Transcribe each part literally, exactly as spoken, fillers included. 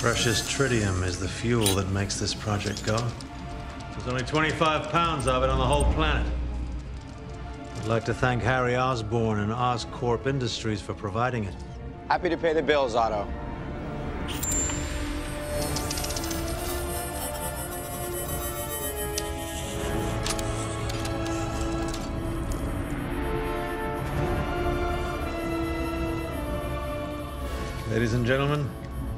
Precious tritium is the fuel that makes this project go. There's only twenty-five pounds of it on the whole planet. I'd like to thank Harry Osborn and Oscorp Industries for providing it. Happy to pay the bills, Otto. Ladies and gentlemen,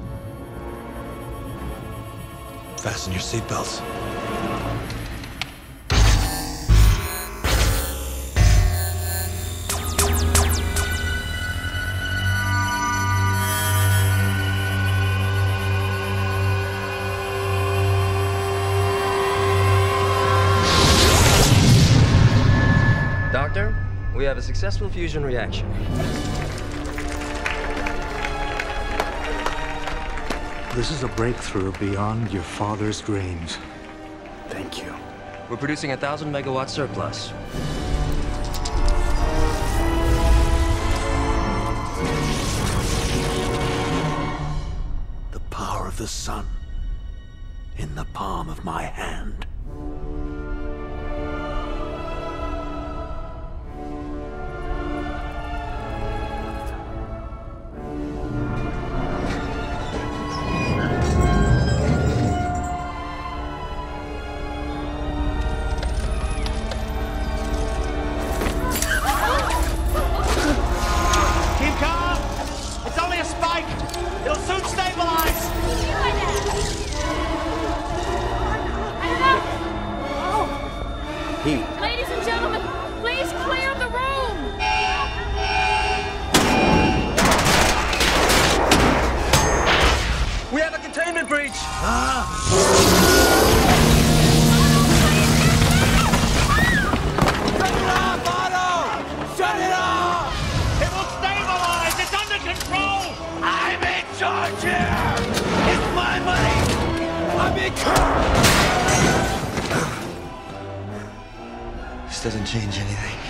fasten your seatbelts. Doctor, we have a successful fusion reaction. This is a breakthrough beyond your father's dreams. Thank you. We're producing a thousand megawatt surplus. The power of the sun in the palm of my hand. Ladies and gentlemen, please clear the room! We have a containment breach! Ah! Shut it off, Otto! Shut it off! It will stabilize! It's under control! I'm in charge here! It's my money! I'm in charge! This doesn't change anything.